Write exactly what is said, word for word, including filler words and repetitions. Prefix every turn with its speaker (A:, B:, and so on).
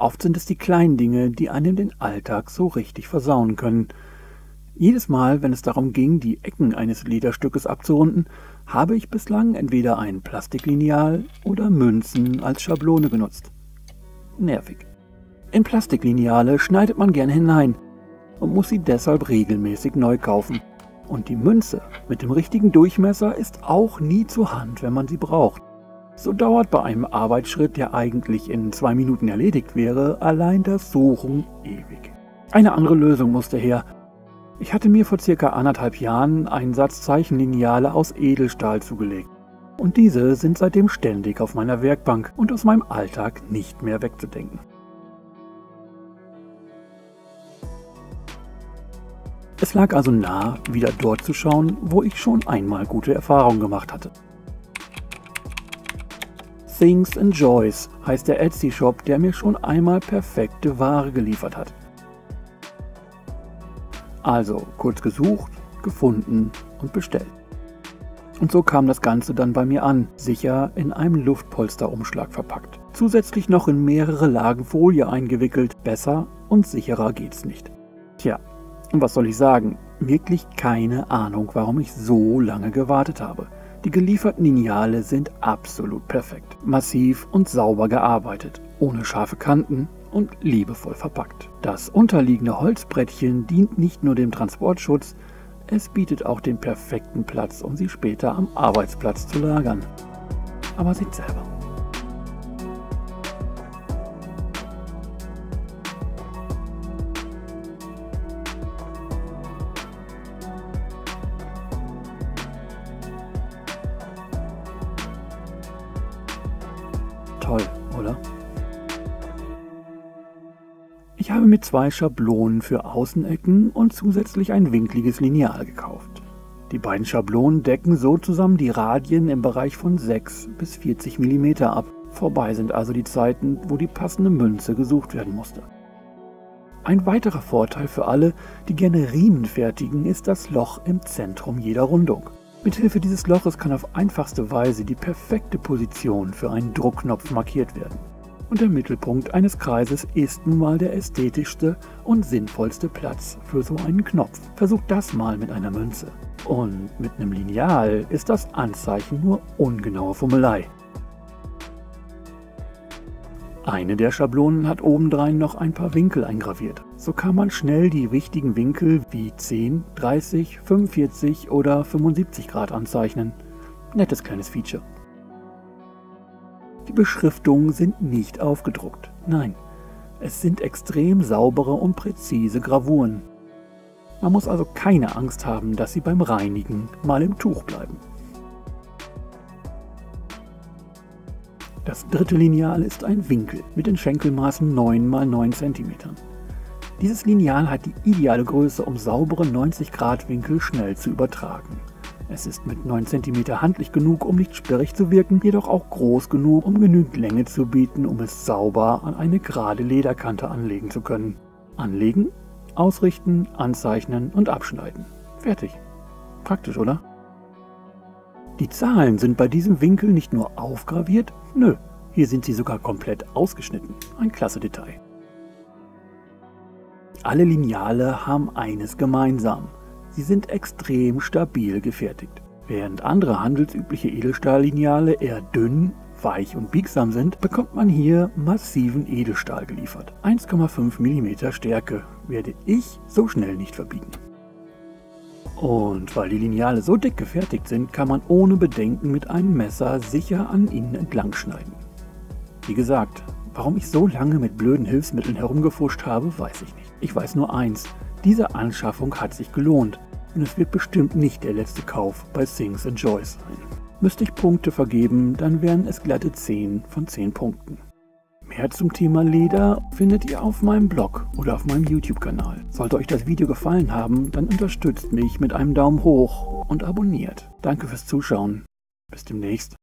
A: Oft sind es die kleinen Dinge, die einem den Alltag so richtig versauen können. Jedes Mal, wenn es darum ging, die Ecken eines Lederstückes abzurunden, habe ich bislang entweder ein Plastiklineal oder Münzen als Schablone genutzt. Nervig. In Plastiklineale schneidet man gerne hinein und muss sie deshalb regelmäßig neu kaufen. Und die Münze mit dem richtigen Durchmesser ist auch nie zur Hand, wenn man sie braucht. So dauert bei einem Arbeitsschritt, der eigentlich in zwei Minuten erledigt wäre, allein das Suchen ewig. Eine andere Lösung musste her. Ich hatte mir vor circa anderthalb Jahren einen Satz Zeichenlineale aus Edelstahl zugelegt. Und diese sind seitdem ständig auf meiner Werkbank und aus meinem Alltag nicht mehr wegzudenken. Es lag also nahe, wieder dort zu schauen, wo ich schon einmal gute Erfahrungen gemacht hatte. Things and Joys heißt der Etsy-Shop, der mir schon einmal perfekte Ware geliefert hat. Also kurz gesucht, gefunden und bestellt. Und so kam das Ganze dann bei mir an, sicher in einem Luftpolsterumschlag verpackt. Zusätzlich noch in mehrere Lagen Folie eingewickelt, besser und sicherer geht's nicht. Tja, und was soll ich sagen? Wirklich keine Ahnung, warum ich so lange gewartet habe. Die gelieferten Lineale sind absolut perfekt, massiv und sauber gearbeitet, ohne scharfe Kanten und liebevoll verpackt. Das unterliegende Holzbrettchen dient nicht nur dem Transportschutz, es bietet auch den perfekten Platz, um sie später am Arbeitsplatz zu lagern. Aber seht selber. Toll, oder? Ich habe mir zwei Schablonen für Außenecken und zusätzlich ein winkliges Lineal gekauft. Die beiden Schablonen decken so zusammen die Radien im Bereich von sechs bis vierzig Millimeter ab. Vorbei sind also die Zeiten, wo die passende Münze gesucht werden musste. Ein weiterer Vorteil für alle, die gerne Riemen fertigen, ist das Loch im Zentrum jeder Rundung. Mithilfe dieses Loches kann auf einfachste Weise die perfekte Position für einen Druckknopf markiert werden. Und der Mittelpunkt eines Kreises ist nun mal der ästhetischste und sinnvollste Platz für so einen Knopf. Versucht das mal mit einer Münze. Und mit einem Lineal ist das Anzeichen nur ungenaue Fummelei. Eine der Schablonen hat obendrein noch ein paar Winkel eingraviert. So kann man schnell die richtigen Winkel wie zehn, dreißig, fünfundvierzig oder fünfundsiebzig Grad anzeichnen. Nettes kleines Feature. Die Beschriftungen sind nicht aufgedruckt. Nein, es sind extrem saubere und präzise Gravuren. Man muss also keine Angst haben, dass sie beim Reinigen mal im Tuch bleiben. Das dritte Lineal ist ein Winkel mit den Schenkelmaßen neun mal neun Zentimeter. Dieses Lineal hat die ideale Größe, um saubere neunzig Grad Winkel schnell zu übertragen. Es ist mit neun Zentimeter handlich genug, um nicht sperrig zu wirken, jedoch auch groß genug, um genügend Länge zu bieten, um es sauber an eine gerade Lederkante anlegen zu können. Anlegen, ausrichten, anzeichnen und abschneiden. Fertig. Praktisch, oder? Die Zahlen sind bei diesem Winkel nicht nur aufgraviert, nö, hier sind sie sogar komplett ausgeschnitten. Ein klasse Detail. Alle Lineale haben eines gemeinsam. Sie sind extrem stabil gefertigt. Während andere handelsübliche Edelstahllineale eher dünn, weich und biegsam sind, bekommt man hier massiven Edelstahl geliefert. eins Komma fünf Millimeter Stärke werde ich so schnell nicht verbiegen. Und weil die Lineale so dick gefertigt sind, kann man ohne Bedenken mit einem Messer sicher an ihnen entlang schneiden. Wie gesagt, warum ich so lange mit blöden Hilfsmitteln herumgefuscht habe, weiß ich nicht. Ich weiß nur eins, diese Anschaffung hat sich gelohnt und es wird bestimmt nicht der letzte Kauf bei Things and Joys sein. Müsste ich Punkte vergeben, dann wären es glatte zehn von zehn Punkten. Mehr zum Thema Leder findet ihr auf meinem Blog oder auf meinem YouTube-Kanal. Sollte euch das Video gefallen haben, dann unterstützt mich mit einem Daumen hoch und abonniert. Danke fürs Zuschauen. Bis demnächst.